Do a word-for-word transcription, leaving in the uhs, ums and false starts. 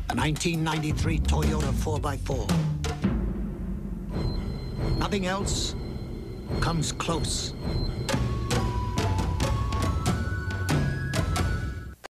A nineteen ninety-three Toyota four by four. Nothing else comes close.